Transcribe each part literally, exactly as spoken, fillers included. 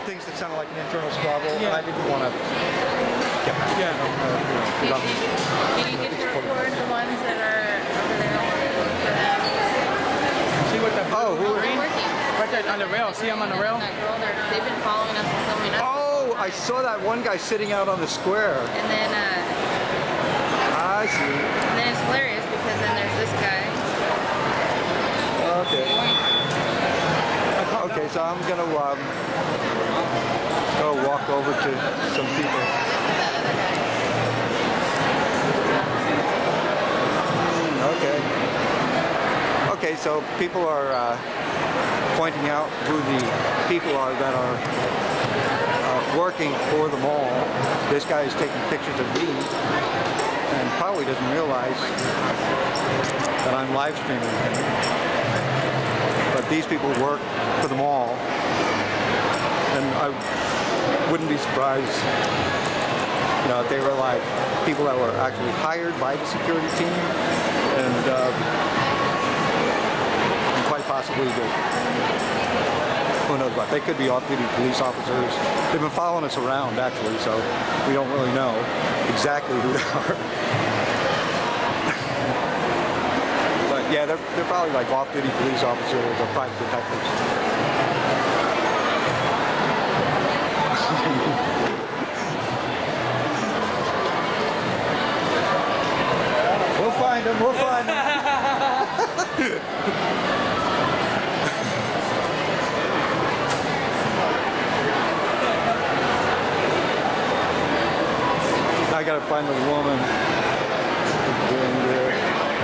things that sounded like an internal squabble, Yeah. and I didn't want to get back. Yeah. Uh, you know, Did you, did you get to record the ones that are over there for them? See what the Oh, who They're are- working. right there on the rail. See them on the rail? That girl, they're, they've been following us and filming us. Oh, I saw that one guy sitting out on the square. And then, uh, I see. and then it's hilarious because then there's this guy. Okay. Okay, so I'm gonna um, go walk over to some people. That other guy. Okay. Okay, so people are uh, pointing out who the people are that are uh, working for the mall. This guy is taking pictures of me and probably doesn't realize that I'm live streaming him. But these people work for the mall, and I wouldn't be surprised, you know, if they were like people that were actually hired by the security team, and, uh, and quite possibly the, who knows what, they could be off-duty police officers. They've been following us around actually, so we don't really know exactly who they are. Yeah, they're, they're probably like off-duty police officers or private detectives. We'll find them, we'll find them. I gotta find the woman who's doing this.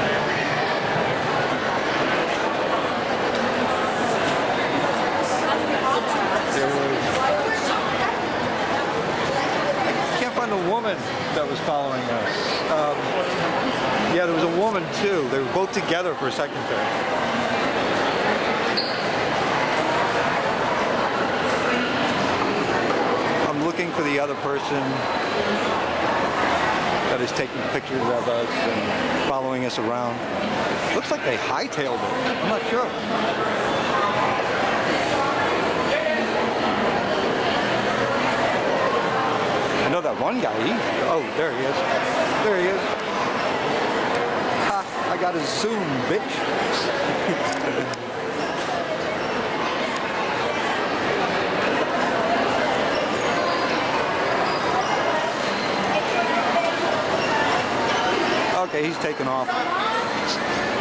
The woman that was following us. Um, yeah, there was a woman too. They were both together for a second there. I'm looking for the other person that is taking pictures of us and following us around. Looks like they hightailed it. I'm not sure. I know that one guy, he, oh, there he is. There he is. Ha, I got a zoom, bitch. Okay, he's taking off.